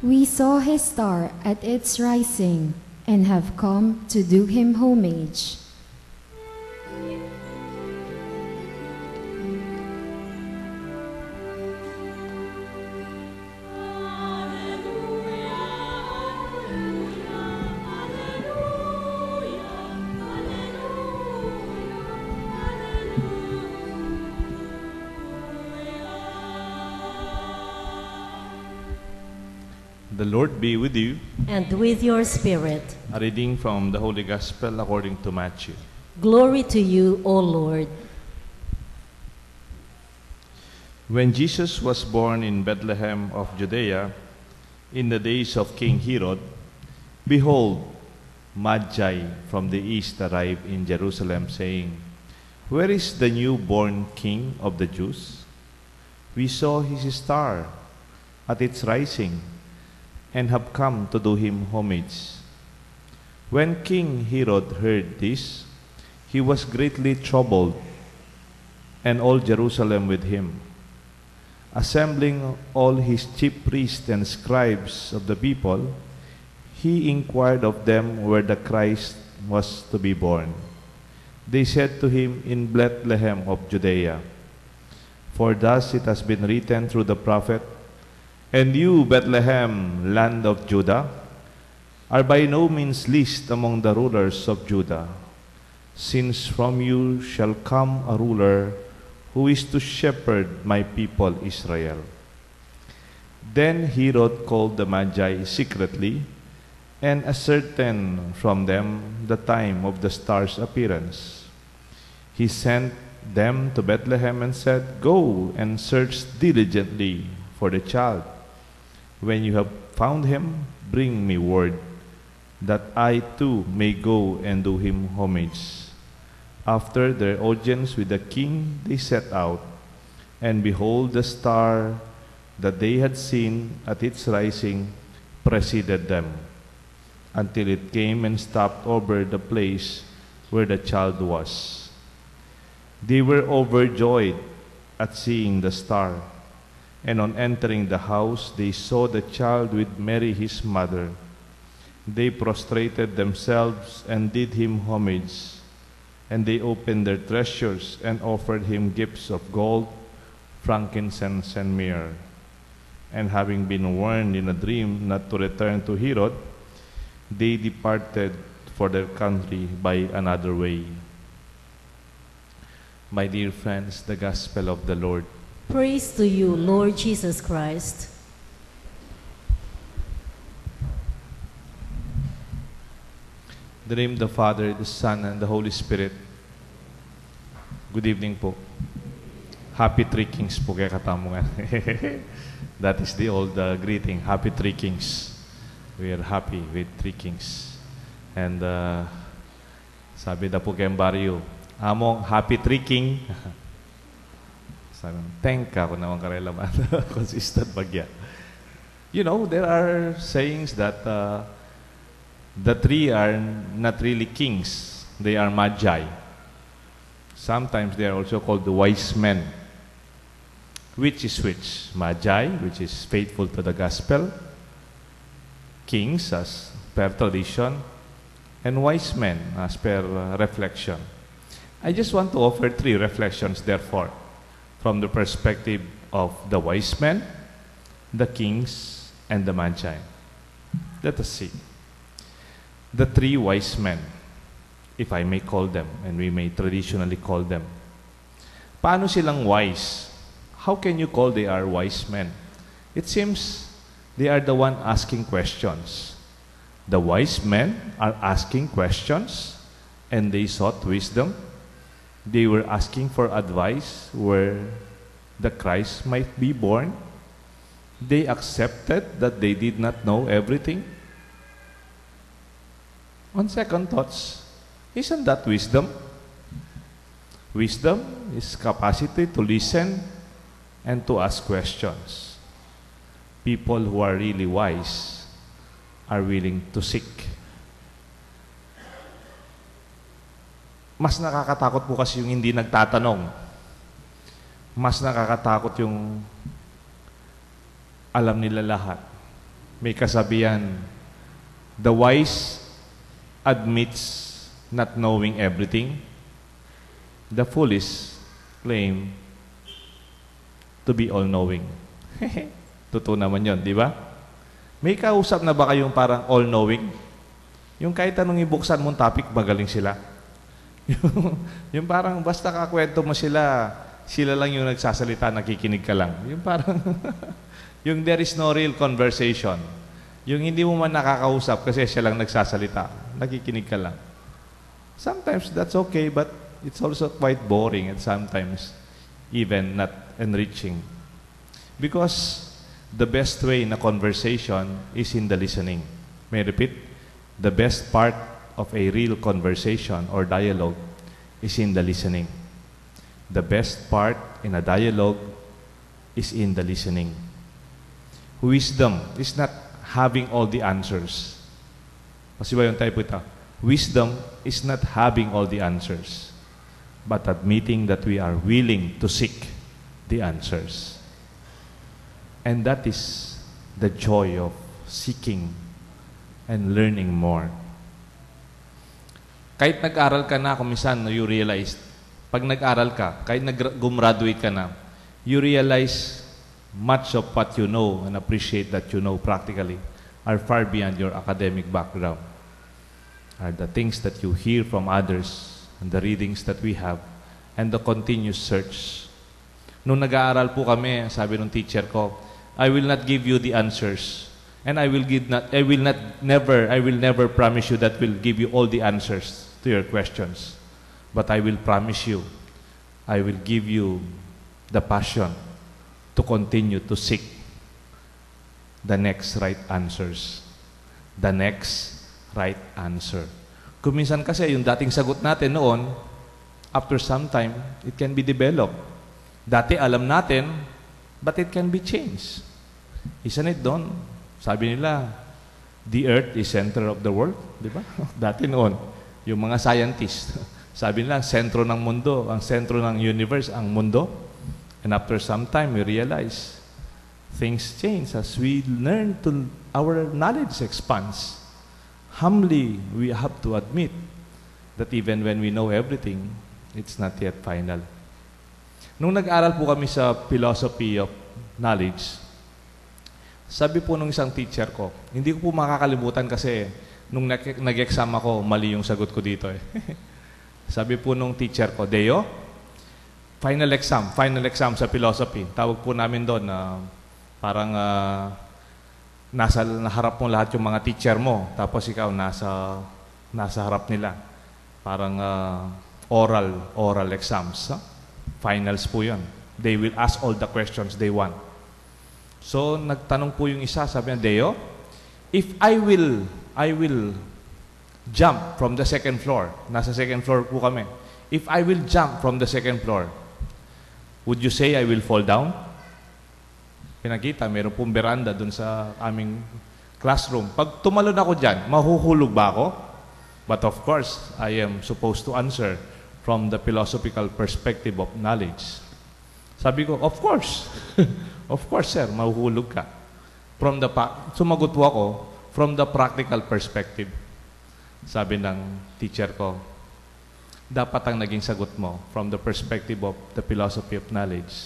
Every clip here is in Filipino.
We saw his star at its rising and have come to do him homage. The Lord be with you. And with your spirit. A reading from the Holy Gospel according to Matthew. Glory to you, O Lord. When Jesus was born in Bethlehem of Judea, in the days of King Herod, behold, Magi from the east arrived in Jerusalem, saying, Where is the newborn King of the Jews? We saw his star at its rising, and have come to do him homage. When King Herod heard this, he was greatly troubled, and all Jerusalem with him. Assembling all his chief priests and scribes of the people, he inquired of them where the Christ was to be born. They said to him, In Bethlehem of Judea. For thus it has been written through the prophet, And you, Bethlehem, land of Judah, are by no means least among the rulers of Judah, since from you shall come a ruler who is to shepherd my people Israel. Then Herod called the Magi secretly, and ascertained from them the time of the star's appearance. He sent them to Bethlehem and said, Go and search diligently for the child. When you have found him, bring me word, that I too may go and do him homage. After their audience with the king, they set out, and behold, the star that they had seen at its rising preceded them, until it came and stopped over the place where the child was. They were overjoyed at seeing the star. And on entering the house, they saw the child with Mary his mother. They prostrated themselves and did him homage. And they opened their treasures and offered him gifts of gold, frankincense, and myrrh. And having been warned in a dream not to return to Herod, they departed for their country by another way. My dear friends, the Gospel of the Lord. Praise to you, Lord Jesus Christ. In the name of the Father, the Son, and the Holy Spirit. Good evening po. Happy Three Kings po kaya katamungan. That is the old greeting. Happy Three Kings. We are happy with Three Kings. And sabi na po kayong baryo, among Happy Three King. Sabi, thank ka kung naman karelaman. Consistent bagya. You know, there are sayings that the three are not really kings. They are magi. Sometimes they are also called the wise men. Which is which? Magi, which is faithful to the gospel. Kings, as per tradition. And wise men, as per reflection. I just want to offer three reflections, therefore, from the perspective of the wise men, the kings, and the magi. Let us see. The three wise men, if I may call them, and we may traditionally call them. Paano silang wise? How can you call they are wise men? It seems they are the one asking questions. The wise men are asking questions, and they sought wisdom. They were asking for advice where the Christ might be born. They accepted that they did not know everything. On second thoughts, isn't that wisdom? Wisdom is capacity to listen and to ask questions. People who are really wise are willing to seek. Mas nakakatakot po kasi yung hindi nagtatanong. Mas nakakatakot yung alam nila lahat. May kasabihan, the wise admits not knowing everything. The foolish claim to be all-knowing. Totoo naman yun, di ba? May kausap na ba kayong parang all-knowing? Yung kahit anong ibuksan mong topic, magaling sila. Yung parang basta kakwento mo sila, sila lang yung nagsasalita, nakikinig ka lang. Yung parang, yung there is no real conversation. Yung hindi mo man nakakausap kasi siya lang nagsasalita, nakikinig ka lang. Sometimes that's okay, but it's also quite boring and sometimes even not enriching. Because the best way in a conversation is in the listening. May I repeat? The best part of a real conversation or dialogue is in the listening. The best part in a dialogue is in the listening. Wisdom is not having all the answers. Kasi ba yung type ito? Wisdom is not having all the answers, but admitting that we are willing to seek the answers. And that is the joy of seeking and learning more. Kahit nag-aral ka na, kumisan, you realize, pag nag-aral ka, kahit gumraduate ka na, you realize much of what you know and appreciate that you know practically are far beyond your academic background. Are the things that you hear from others and the readings that we have and the continuous search. Nung nag-aaral po kami, sabi ng teacher ko, I will not give you the answers and I will never promise you that will give you all the answers to your questions. But I will promise you, I will give you the passion to continue to seek the next right answers. The next right answer. Kuminsan kasi yung dating sagot natin noon, after some time, it can be developed. Dati alam natin, but it can be changed. Isn't it doon? Sabi nila, the earth is center of the world. Di ba? Dati noon, yung mga scientists, sabi nila, sentro ng mundo, ang sentro ng universe, ang mundo. And after some time, we realize, things change as we learn to, our knowledge expands. Humbly, we have to admit that even when we know everything, it's not yet final. Nung nag-aral po kami sa philosophy of knowledge, sabi po nung isang teacher ko, hindi ko po makakalimutan kasi nung nag-exam ako, mali yung sagot ko dito eh. Sabi po nung teacher ko, Deo, final exam sa philosophy. Tawag po namin doon na parang nasa harap mo lahat yung mga teacher mo, tapos ikaw nasa harap nila. Parang oral exams. Huh? Finals po yun. They will ask all the questions they want. So, nagtanong po yung isa, sabi niya, Deo, if I will jump from the second floor, nasa second floor po kami, if I will jump from the second floor, would you say I will fall down? Pinakita, meron pong veranda dun sa aming classroom. Pag tumalon ako dyan, mahuhulog ba ako? But of course, I am supposed to answer from the philosophical perspective of knowledge. Sabi ko, of course. Of course, sir, mahuhulog ka. Sumagot po ako from the practical perspective. Sabi ng teacher ko, dapat ang naging sagot mo from the perspective of the philosophy of knowledge.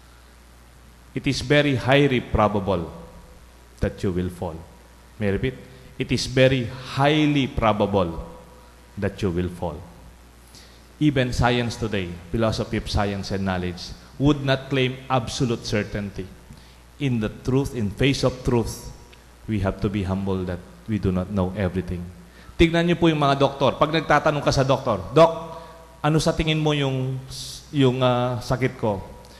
It is very highly probable that you will fall. May I repeat? It is very highly probable that you will fall. Even science today, philosophy of science and knowledge, would not claim absolute certainty. In the truth, in face of truth, we have to be humble that we do not know everything. Tignan niyo po yung mga doktor. Pag nagtatanong ka sa doktor, Dok, ano sa tingin mo yung sakit ko?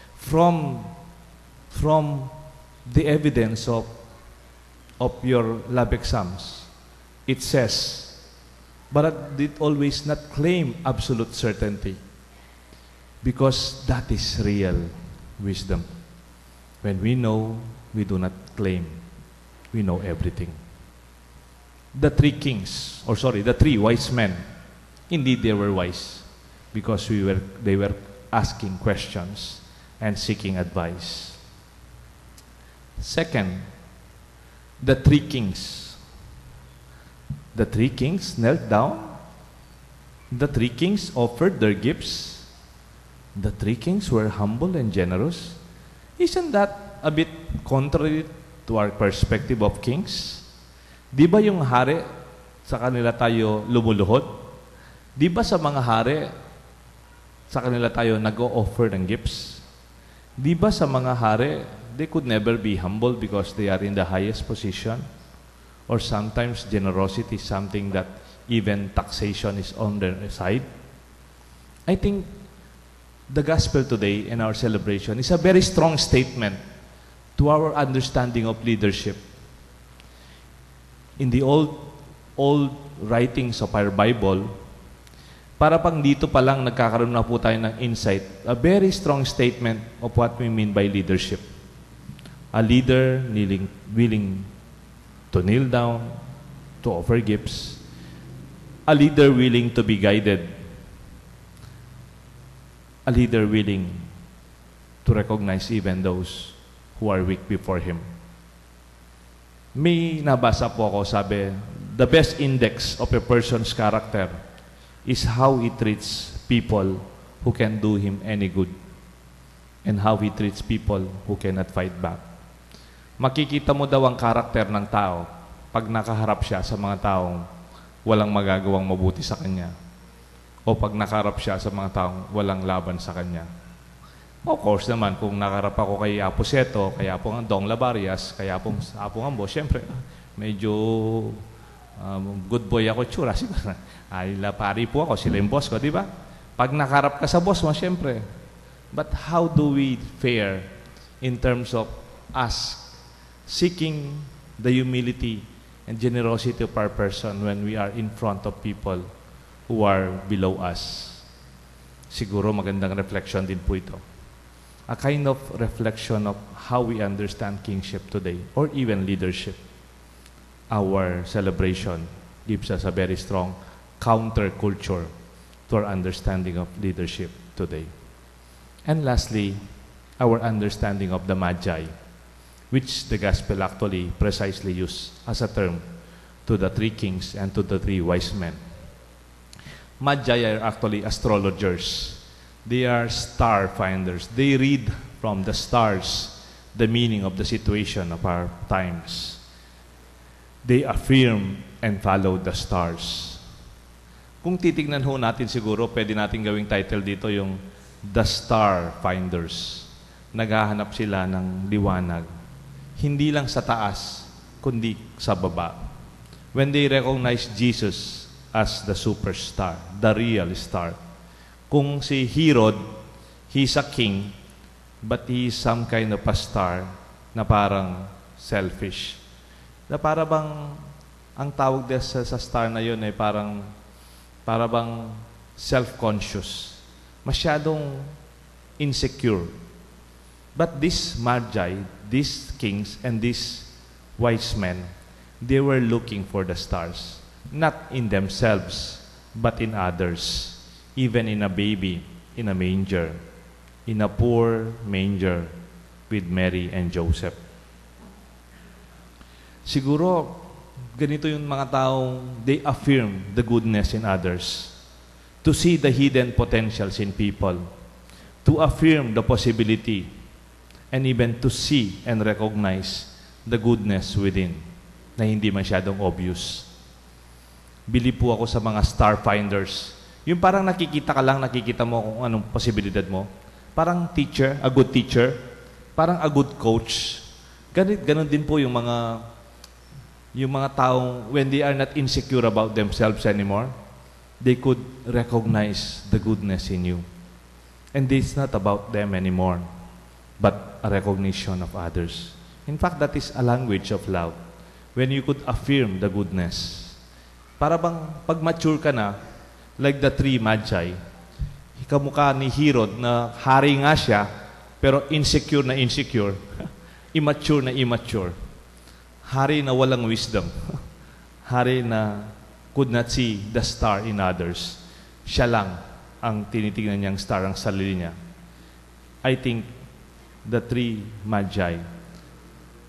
From the evidence of your lab exams, it says, but it always not claim absolute certainty because that is real wisdom. When we know, we do not claim we know everything. The three wise men, indeed they were wise because they were asking questions and seeking advice. Second, The three kings. The three kings knelt down. The three kings offered their gifts. The three kings were humble and generous. Isn't that a bit contrary to our perspective of kings? Di ba yung hari, sa kanila tayo lumuluhod? Di ba sa mga hari, sa kanila tayo nag-o-offer ng gifts? Di ba sa mga hari, they could never be humble because they are in the highest position? Or sometimes generosity is something that even taxation is on their side? I think the gospel today in our celebration is a very strong statement to our understanding of leadership. In the old writings of our Bible, para pang dito pa lang nagkakaroon na po tayo ng insight, a very strong statement of what we mean by leadership. A leader willing to kneel down, to offer gifts. A leader willing to be guided. A leader willing to recognize even those who are weak before him. May nabasa po ako, sabi, the best index of a person's character is how he treats people who can do him any good and how he treats people who cannot fight back. Makikita mo daw ang karakter ng tao pag nakaharap siya sa mga taong walang magagawang mabuti sa kanya o pag nakaharap siya sa mga taong walang laban sa kanya. Of course naman, kung nakarap ako kay Apo Seto, kay Apo Dong Labarias, kay Apo Ambo, siyempre, medyo good boy ako tsura. Ay, pari po ako, sila yung boss ko, di ba? Pag nakarap ka sa boss mo, siyempre. But how do we fare in terms of us seeking the humility and generosity of our person when we are in front of people who are below us? Siguro magandang reflection din po ito. A kind of reflection of how we understand kingship today or even leadership. Our celebration gives us a very strong counterculture to our understanding of leadership today. And lastly, our understanding of the Magi, which the gospel actually precisely used as a term to the three kings and to the three wise men. Magi are actually astrologers. They are star finders. They read from the stars the meaning of the situation of our times. They affirm and follow the stars. Kung titignan ho natin siguro, pwede natin gawing title dito yung The Star Finders. Naghahanap sila ng liwanag. Hindi lang sa taas, kundi sa baba. When they recognize Jesus as the superstar, the real star. Kung si Herod, he's a king, but he is some kind of a star na parang selfish. Na para bang, ang tawag sa star na yun ay para bang self-conscious. Masyadong insecure. But these Magi, these kings, and these wise men, they were looking for the stars. Not in themselves, but in others. Even in a baby, in a manger, in a poor manger with Mary and Joseph. Siguro, ganito yung mga taong they affirm the goodness in others, to see the hidden potentials in people, to affirm the possibility, and even to see and recognize the goodness within na hindi masyadong obvious. Bili po ako sa mga star finders. Yung parang nakikita ka lang, nakikita mo kung anong posibilidad mo. Parang teacher, a good teacher. Parang a good coach. Ganon din po yung mga taong when they are not insecure about themselves anymore, they could recognize the goodness in you. And it's not about them anymore, but a recognition of others. In fact, that is a language of love. When you could affirm the goodness. Para bang pag mature ka na, like the three Magi, kamukha ni Herod na hari nga siya, pero insecure na insecure, immature na immature. Hari na walang wisdom. Hari na could not see the star in others. Siya lang ang tinitingnan niyang star ang sarili niya. I think the three Magi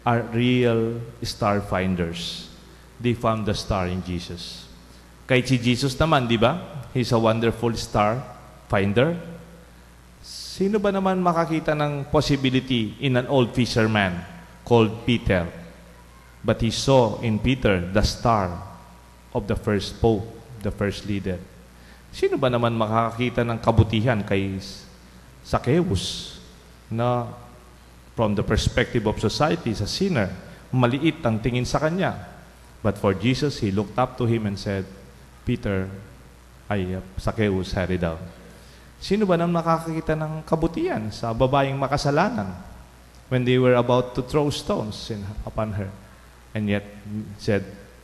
are real star finders. They found the star in Jesus. Kahit si Jesus naman, di ba? He's a wonderful star finder. Sino ba naman makakita ng possibility in an old fisherman called Peter? But he saw in Peter the star of the first pope, the first leader. Sino ba naman makakakita ng kabutihan kay Zacchaeus na from the perspective of society, sa sinner, maliit ang tingin sa kanya. But for Jesus, He looked up to him and said, Peter, Zacchaeus, hurry down. Sino ba nang nakakakita ng kabutihan sa babaeng makasalanan when they were about to throw stones upon her? And yet said,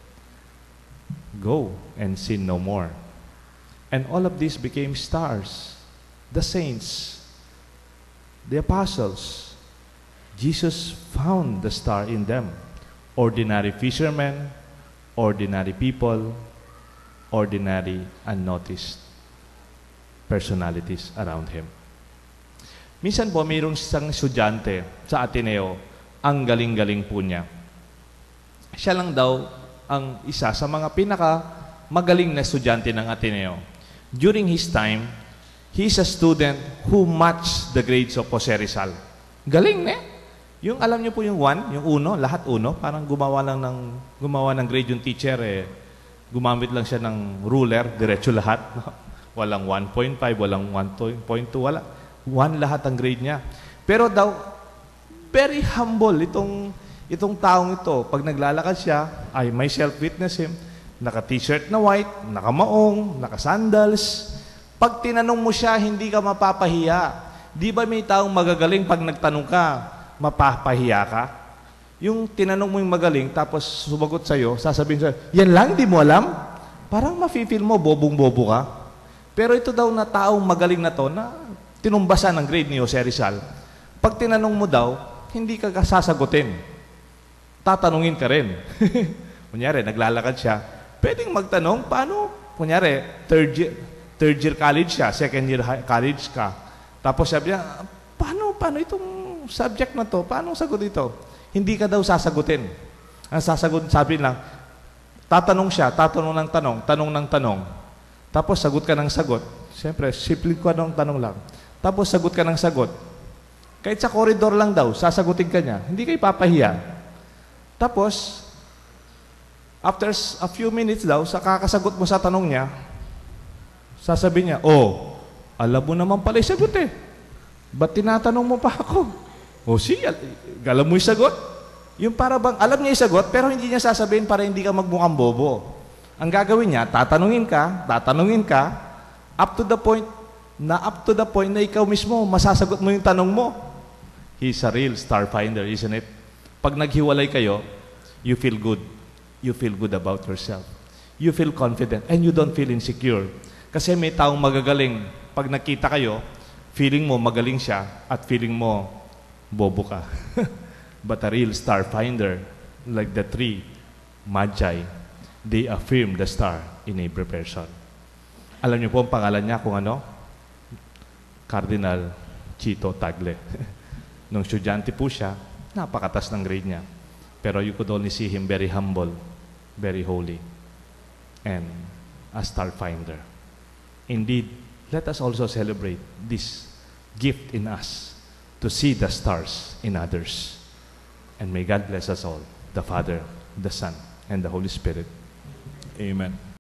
go and sin no more. And all of these became stars. The saints, the apostles. Jesus found the star in them. Ordinary fishermen, ordinary people, ordinary, unnoticed personalities around Him. Minsan po, mayroong isang estudyante sa Ateneo, ang galing-galing po niya. Siya lang daw ang isa sa mga pinaka-magaling na estudyante ng Ateneo. During his time, he is a student who matched the grades of Jose Rizal. Galing, ne? Yung alam niyo po yung 1, yung 1, lahat 1, parang gumawa ng grade yung teacher, gumamit lang siya ng ruler, diretso lahat. Walang 1.5, walang 1.2, wala. 1 lahat ang grade niya. Pero daw, very humble itong taong ito. Pag naglalakad siya, I myself witness him, naka-t-shirt na white, naka-maong, naka-sandals. Pag tinanong mo siya, hindi ka mapapahiya. Di ba may taong magagaling pag nagtanong ka, mapapahiya ka? Yung tinanong mo yung magaling, tapos sumagot sa'yo, sasabihin sa'yo, yan lang, di mo alam? Parang mafe-feel mo, bobong-bobo ka. Pero ito daw na taong magaling na to, na tinumbasan ng grade ni Jose Rizal, pag tinanong mo daw, hindi ka sasagutin. Tatanungin ka rin. Kunyari, naglalakad siya, pwedeng magtanong, paano? Kunyari, third year college siya, second year college ka. Tapos sabi niya, paano itong subject na to? Paano sagot ito? Hindi ka daw sasagutin. Ang sasagot, sabi lang, tatanong siya, tatanong ng tanong. Tapos sagot ka ng sagot. Siyempre, simple ko ng tanong lang. Tapos sagot ka ng sagot. Kahit sa koridor lang daw, sasagutin ka niya. Hindi kayo papahiya. Tapos, after a few minutes daw, sa kakasagot mo sa tanong niya, sasabihin niya, alam mo naman pala yung sagot eh. Ba't tinatanong mo pa ako? Alam mo yung sagot? Yung para bang, alam niya yung sagot, pero hindi niya sasabihin para hindi ka magmukhang bobo. Ang gagawin niya, tatanungin ka, up to the point na ikaw mismo, masasagot mo yung tanong mo. He's a real star finder, isn't it? Pag naghiwalay kayo, you feel good. You feel good about yourself. You feel confident, and you don't feel insecure. Kasi may taong magagaling. Pag nakita kayo, feeling mo magaling siya, at feeling mo bobo ka. But a real star finder, like the 3 magi, they affirm the star in every person. Alam niyo po ang pangalan niya kung ano? Cardinal Chito Tagle. Nung estudyante po siya, napakatas ng grade niya. Pero you could only see him very humble, very holy, and a star finder. Indeed, let us also celebrate this gift in us to see the stars in others. And may God bless us all, the Father, the Son, and the Holy Spirit. Amen.